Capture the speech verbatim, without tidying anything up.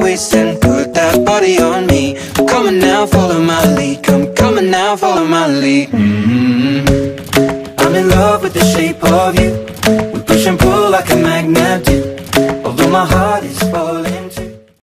waist and put that body on me. Come on now, follow my lead. Come, come on now, follow my lead. mm-hmm. I'm in love with the shape of you. We push and pull like a magnet do. Although my heart is falling.